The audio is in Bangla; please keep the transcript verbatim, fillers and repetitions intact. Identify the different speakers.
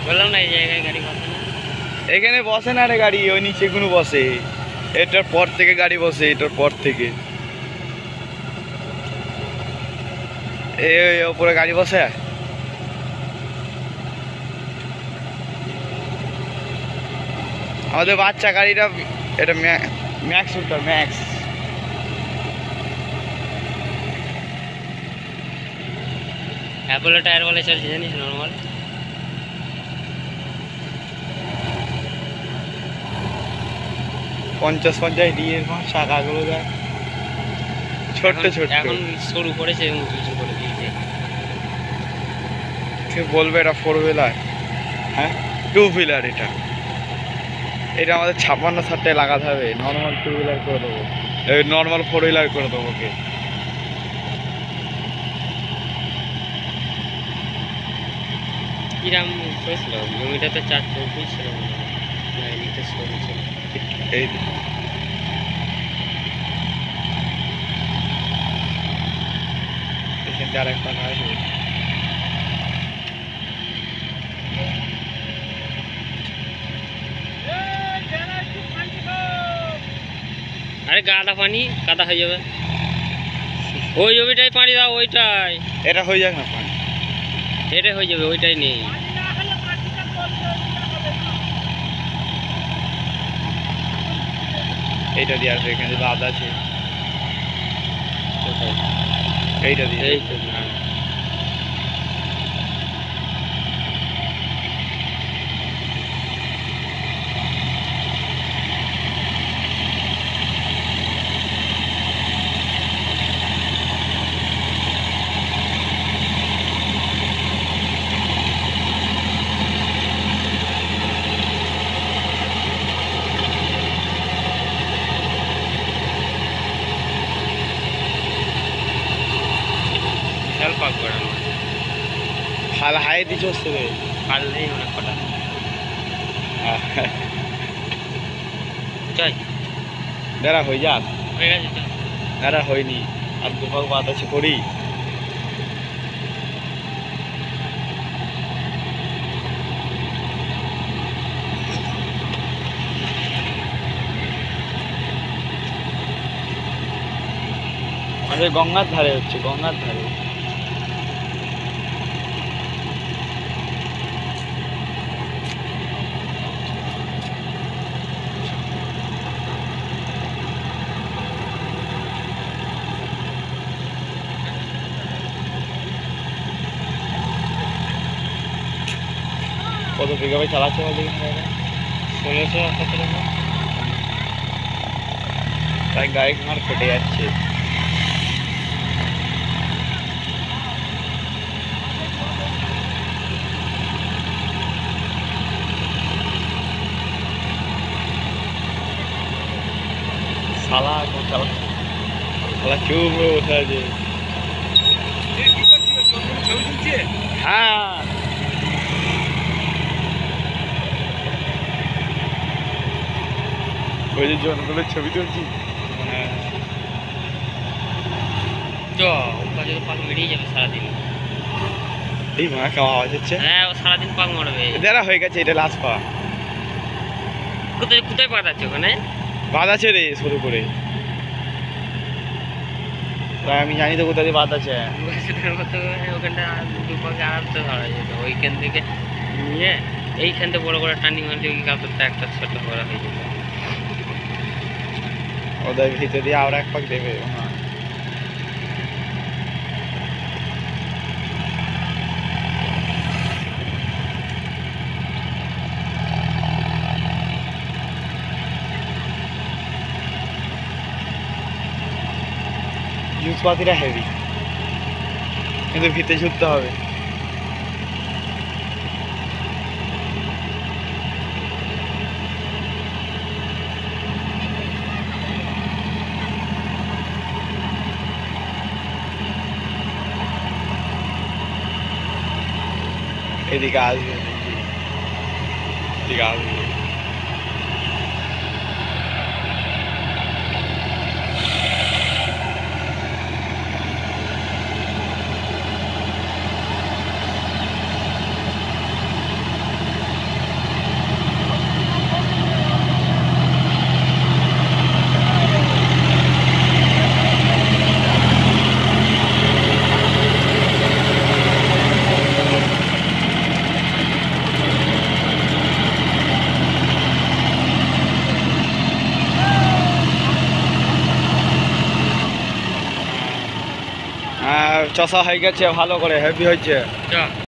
Speaker 1: বললাম না এই জায়গায় গাড়ি বসে না,
Speaker 2: এখানে বসে না রে গাড়ি, ওই নিচে কোনো বসে, এটার পর থেকে গাড়ি বসে, এটার পর থেকে এই ওপরে গাড়ি বসে। আমাদের বাচ্চা গাড়িটা এটা ম্যাক্স উল্টার ম্যাক্স।
Speaker 1: অ্যাপোলো টায়ার বলে চলছে জানিস, নর্মাল
Speaker 2: পঞ্চাশ পঞ্চাশ ডি এর শাখাগুলো দেয় ছোট্ট ছোট্ট,
Speaker 1: এখন শুরু করেছে এবং কিছু করে দিয়েছে।
Speaker 2: কে বলবে এটা ফোর হুইলার? হ্যাঁ টু হুইলার। এটা এটা আমাদের ছাপ্পান্ন সাতটায় লাগাতে হবে, নর্মাল টু হুইলার করে দেবো, নর্মাল ফোর হুইলার করে দেবো ওকে।
Speaker 1: কিরাম করেছিল জমিটাতে চার চৌকুই ছিল,
Speaker 2: এই এখানে আর একটা আসবে।
Speaker 1: আরে গাদা পানি কাদা হয়ে যাবে, ওই জমিটাই পানি দাও, ওইটাই
Speaker 2: এটা হয়ে যাক না পানি,
Speaker 1: এটা হয়ে যাবে, ওইটাই নেই।
Speaker 2: এইটা দিয়ে আসবে, এখানে বাদ আছে, এইটা দিয়ে
Speaker 1: এই তো না বিশাল পাক করানো,
Speaker 2: খাল হাই দিচ্ছে হচ্ছে রে,
Speaker 1: খাল নেই অনেক কটা। চল
Speaker 2: দাঁড়া হয়ে যাক,
Speaker 1: হয়ে গেছে, চল
Speaker 2: দাঁড়া হয়নি, আর দুপাক বাদ আছে করি। আমাদের গঙ্গার ধারে হচ্ছে, গঙ্গার ধারে। কত বিঘা চালাচ্ছে বলতে
Speaker 1: ষোলোশো সতেরো,
Speaker 2: তাই গাড়ি ঘাড় ফেটে যাচ্ছে। শালা এখন চালা শালা চুপ হয়ে বসে আছে। হ্যাঁ ওই যে জনগণের ছবি তুলছি।
Speaker 1: চ ওটা যদি পাক মেরিয়ে যাবে সারাদিন।
Speaker 2: এই মা কেমন আওয়াজ হচ্ছে?
Speaker 1: হ্যাঁ ও সারাদিন পাক মারবে।
Speaker 2: দাঁড়া হয়ে গেছে, এটা লাস্ট পা।
Speaker 1: কোথায় কোথায় পাক আছে ওখানে?
Speaker 2: বাদ আছে রে শুরু করে, তাই আমি জানি তো কোথায় বাদ আছে।
Speaker 1: ওখানটা দুটো পাকে আরামসে ধরা যেত, ওইখান থেকে নিয়ে এইখান থেকে বড় বড় টার্নিং মারতে ওই কাপড়টা একটা ছোট বড় হয়ে যেত।
Speaker 2: ওদের ভিতরে দিয়ে আর এক পাক দেবে। জিনিসপাতিটা হেভি, কিন্তু ভিতরে ঝুঁকতে হবে। এদিকে আসবে, এদিকে আসবে। চষা হয়ে গেছে ভালো করে হেভি হয়েছে।
Speaker 1: চ